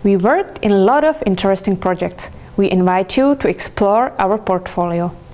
We worked in a lot of interesting projects. We invite you to explore our portfolio.